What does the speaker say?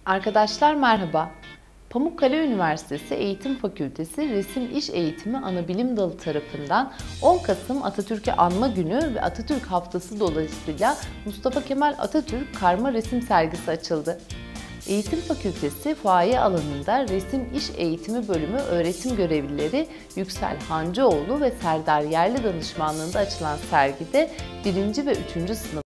Arkadaşlar merhaba. Pamukkale Üniversitesi Eğitim Fakültesi Resim İş Eğitimi Anabilim Dalı tarafından 10 Kasım Atatürk'ü Anma Günü ve Atatürk Haftası dolayısıyla Mustafa Kemal Atatürk Karma Resim Sergisi açıldı. Eğitim Fakültesi fuaye alanında Resim İş Eğitimi Bölümü öğretim görevlileri Yüksel Hancıoğlu ve Serdar Yerli danışmanlığında açılan sergide 1. ve 3. sınıf